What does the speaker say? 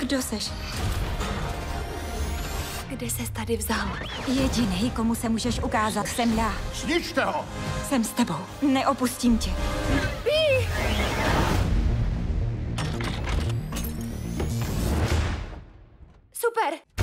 Kdo seš? Kde ses tady vzal? Jediný, komu se můžeš ukázat, jsem já. Zničte ho! Jsem s tebou. Neopustím tě. Super!